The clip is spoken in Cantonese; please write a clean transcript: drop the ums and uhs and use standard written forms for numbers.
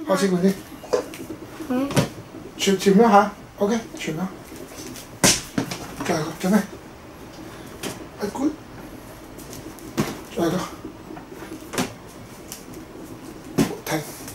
開始嗰啲。 嗯。 潛咗下 ，OK， 潛咗。再嚟個，準備。good。再嚟個。停。